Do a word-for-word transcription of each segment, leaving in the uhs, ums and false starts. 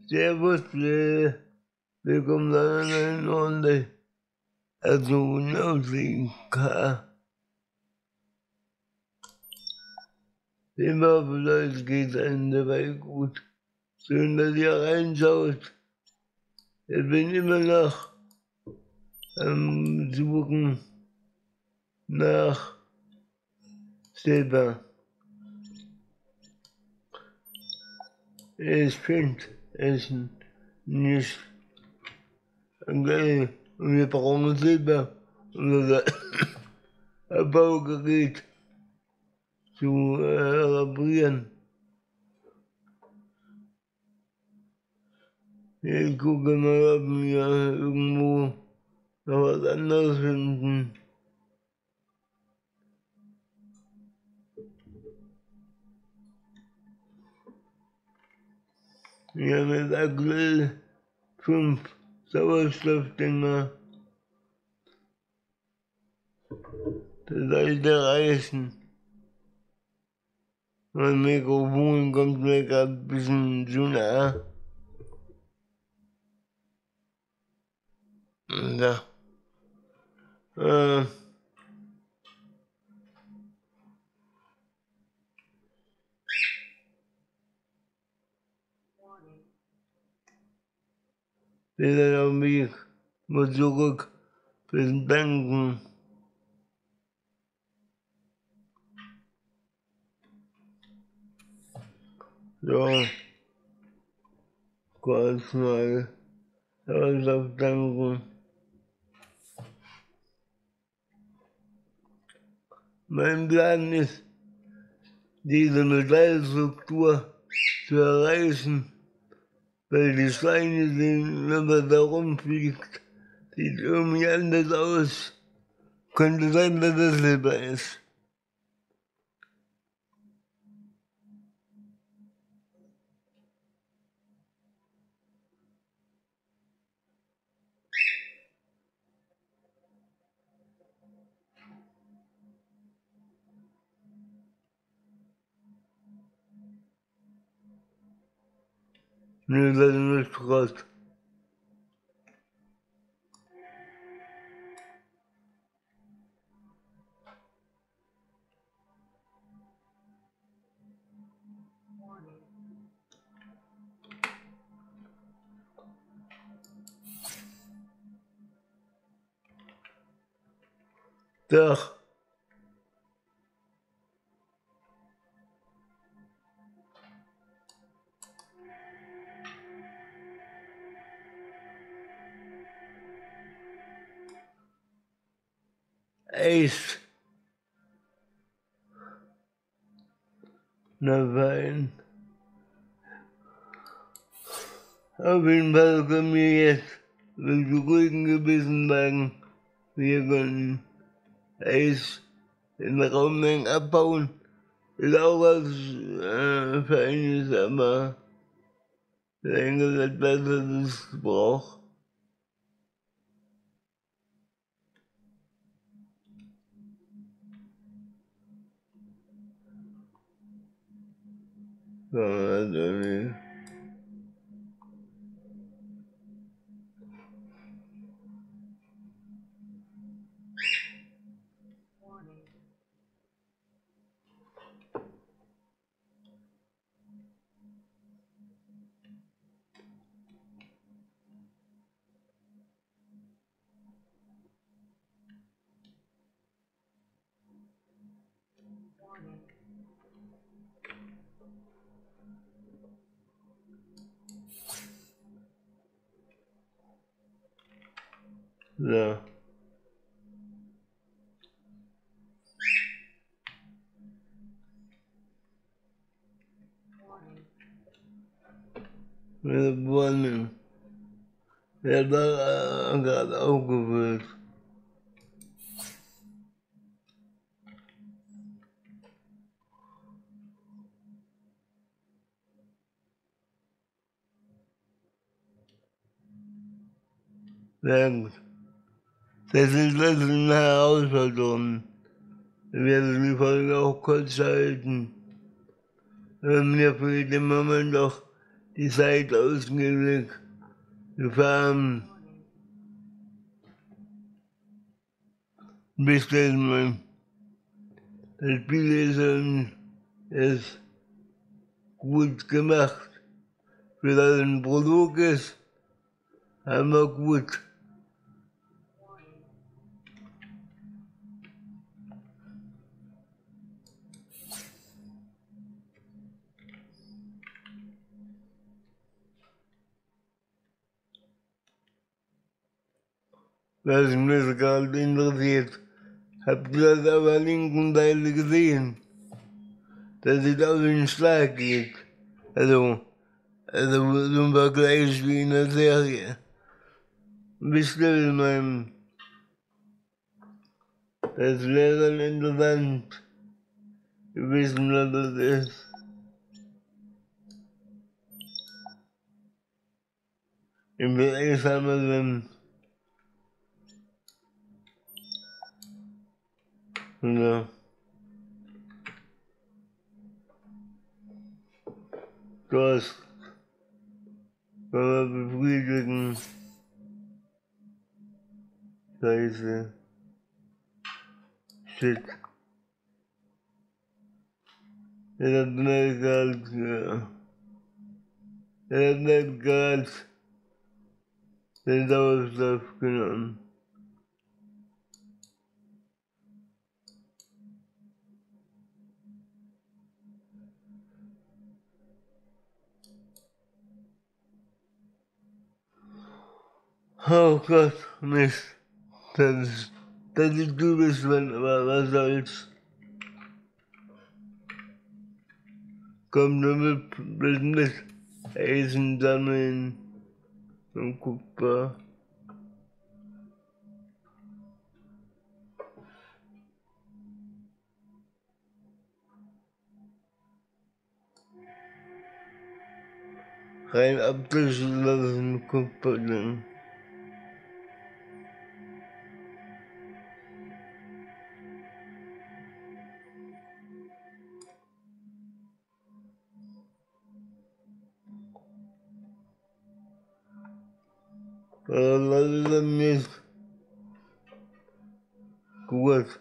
Servus, äh, willkommen zu einer neuen Runde. Also, Nausica. Ich hoffe, euch geht allen dabei gut. Schön, dass ihr reinschaut. Ich bin immer noch am Suchen nach Silber. Ich finde es nicht geil. Und wir brauchen Silber, um unser Abbaugerät zu äh, reparieren. Ich gucke mal, ob wir irgendwo noch was anderes finden. Wir haben jetzt aktuell fünf Sauerstoffdinger. Das sollte reichen. Mein Mikrofon kommt mir gerade ein bisschen zu nah. Ja. Äh. Wieder auf mich mal zurück fürs Denken. So, kurz mal Sauerstofftanken. Mein Plan ist, diese Metallstruktur zu erreichen, weil die Steine sehen, wenn man da rumfliegt, sieht irgendwie anders aus. Könnte sein, dass das Silber ist. Nee, das ist nicht krass. Doch. Echt. Na fein. Auf jeden Fall können wir jetzt mit ruhigen Gewissen sagen, wir können Eis in Raummengen abbauen. Ist auch was äh, Feines, aber länger etwas, das es braucht. Ja, also nicht. Ja. Wir wollen. Der war äh, gerade aufgefüllt. Sehr gut. Das ist das ist eine Herausforderung. Wir werden die Folge auch kurz halten. Mir fehlt im Moment auch die Zeit ausgiebig gefahren. Bestellt man das Spiel ist, und ist gut gemacht. Für das ein Produkt ist, haben wir gut. Was mich gerade interessiert, habt ihr das auf der linken Seite gesehen? Dass es auf den Schlag geht. Also, also zum Vergleich wie in der Serie. Bestimmt, man, das wäre dann interessant, zu wissen, was das ist. Im Bereich haben wir dann, ja, das kann man befriedigen. Scheiße. Shit. Er hat mir gerade, ja. Er hat mir gerade den Sauerstoff genommen. Oh Gott, Mist. Das ist, das ist typisch, aber was soll's. Komm damit bis mit Eisen sammeln und Kupfer. Rein abgeschlossen Kupfer dann. Aber was ist denn nicht gut,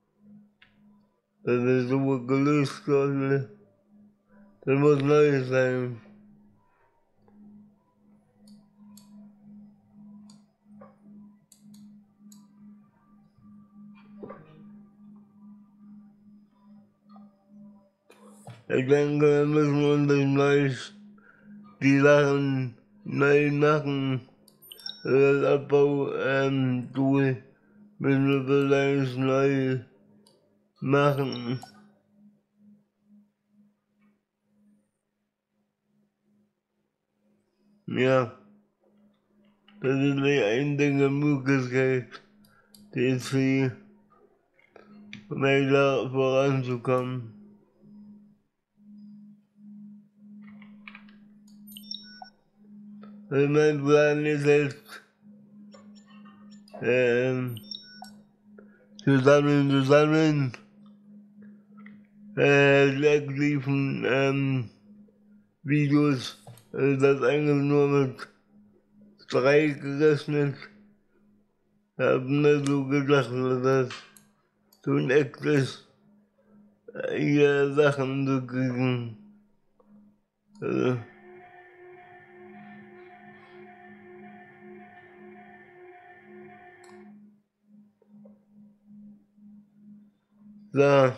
dass es so gelöst wurde? Das muss neu sein. Ich denke, wir müssen uns neu, die Sachen neu machen. Das Abbau, ähm, Tool müssen wir vielleicht neu machen. Ja, das ist die einzige Möglichkeit, die ist für weiter voranzukommen. Also mein Plan ist jetzt, ähm, zusammen, zusammen, äh, die aktiven, ähm, Videos, also das eigentlich nur mit drei gerechnet, hab mir so gedacht, dass das so ein Act ist, hier Sachen zu kriegen. Also, so,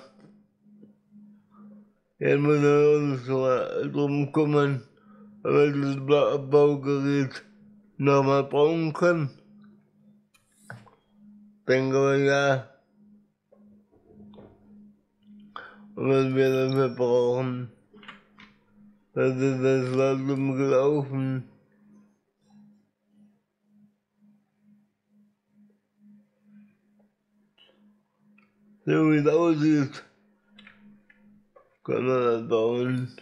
jetzt müssen wir uns so drum kümmern, ob wir das Ba- Baugerät nochmal brauchen können. Denke wir ja, und was wir dafür brauchen, das ist das langsam gelaufen. So wie es aussieht, kann man das bauen.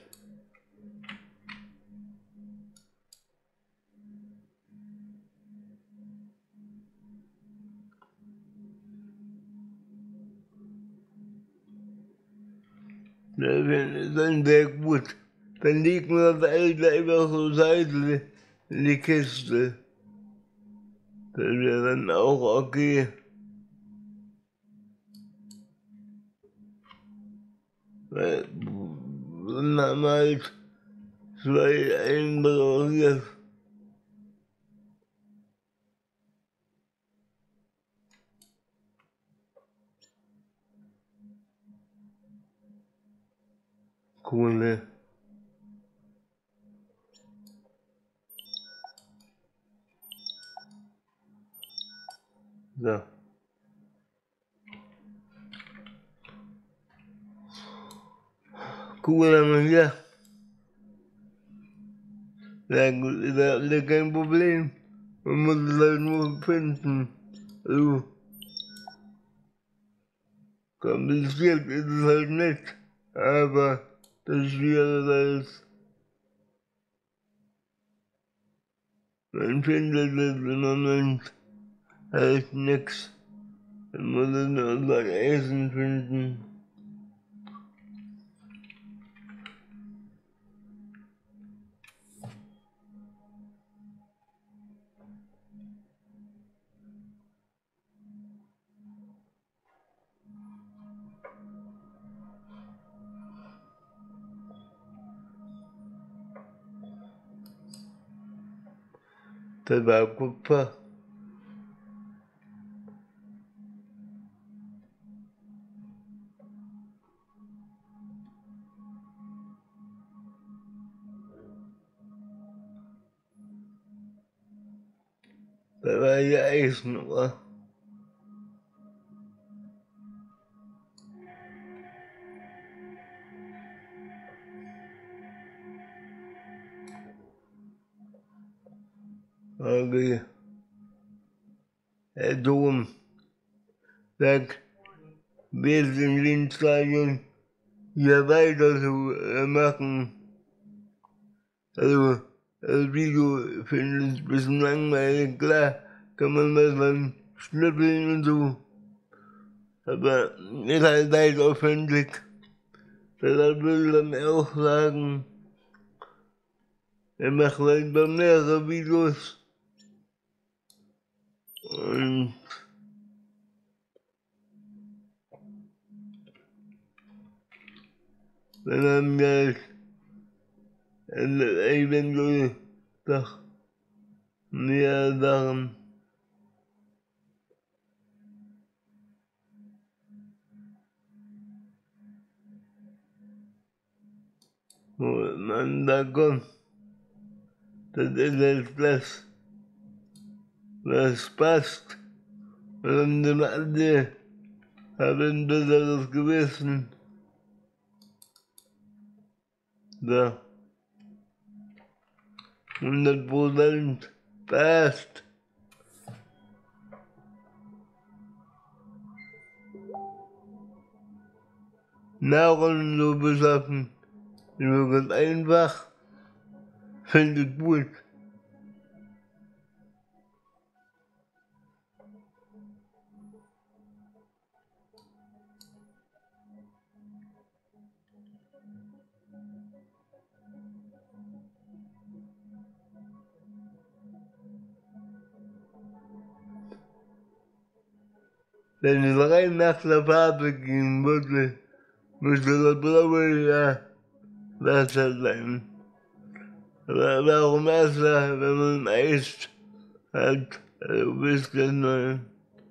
Das ist dann sehr gut. dann legen wir das alles einfach zur Seite in die Kiste. Das wäre dann auch okay. Weil dann haben wir halt zwei einberaucht. Kohle. So. Kohle haben wir hier. Ja gut, ist ja alles kein Problem. Man muss es halt nur finden. Also, kompliziert ist es halt nicht. Aber das Schwierige ist, man findet es im Moment halt nix. Man muss es nur sein Essen finden. Das war Kupfer. Das war ja Eisen, oder? Okay. Herr Dom sagt, wir sind in Stadion hier weiter zu äh, machen. Also, das Video finde ich ein bisschen langweilig, klar, kann man was dann schnippeln und so. Aber ist halt zeitaufwendig. Deshalb würde ich dann auch sagen, er macht weiter mehrere Videos. Und dann haben wir halt eventuell doch mehr Sachen. Wo man da kommt, das ist jetzt das, was passt. Und dann alle haben ein besseres Gewissen. So, hundert Prozent passt. Nahrung so beschaffen, ist ganz einfach, finde ich gut. Wenn es rein nach der Farbe gehen würde, müsste das blaue ja Wasser sein. Aber warum Wasser, wenn man Eis hat? Also wisst ihr mal.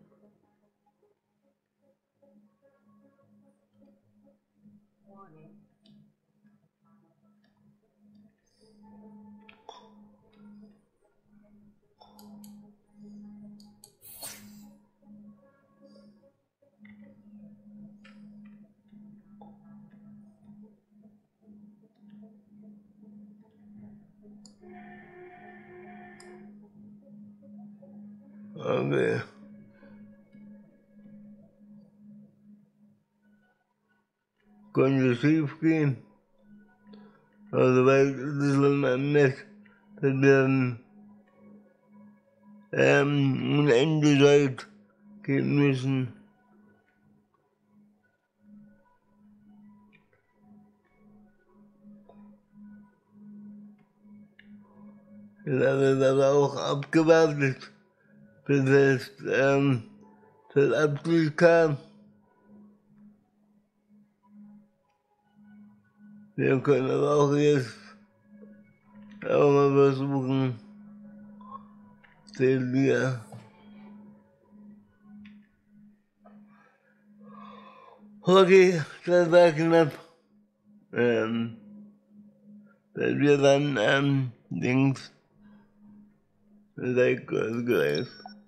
Okay. Konnte schief gehen. Also weil das ist man nicht, dass wir dann ähm, unendlich weit gehen müssen. Das habe ich aber auch abgewartet, bis es ähm, das Abschluss kam. Wir können aber auch jetzt auch mal versuchen, den wir okay, das war knapp. Ähm, dass wir dann ähm, links Record gleich.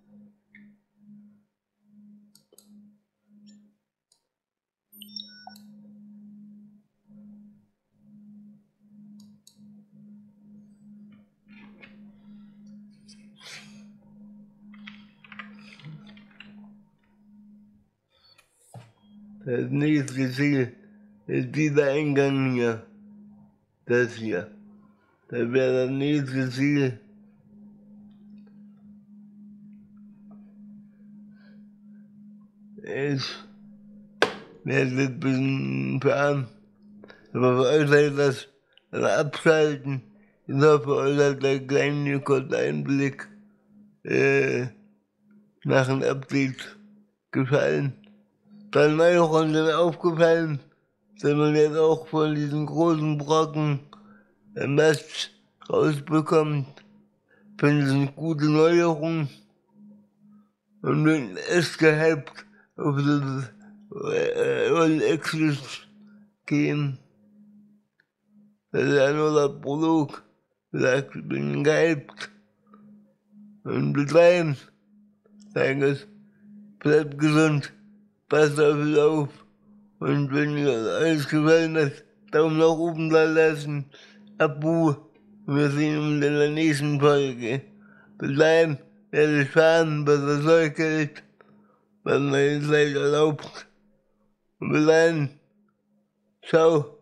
Das nächste Ziel ist dieser Eingang hier. Das hier. Das wäre das nächste Ziel. Ich werde jetzt ein bisschen fahren. Aber für euch seid das abschalten. Ich hoffe, euch hat der kleine kurze Einblick äh, nach dem Update gefallen. Dann ist mir auch schon aufgefallen, dass man jetzt auch von diesen großen Brocken was rausbekommt. Ich finde es eine gute Neuerung und bin echt gehypt auf das All Access Game. Das ist ja nur der Prolog. Ich sag, ich bin gehypt. Und bis dahin, sage ich, bleibt gesund, passt auf euch auf. Und wenn ihr euch gefallen hat, Daumen nach oben da lassen, Abo. Wir sehen uns in der nächsten Folge. Bis dahin werde ich fahren, was das Zeug hält, was meine Zeit erlaubt. Und bis dahin, ciao.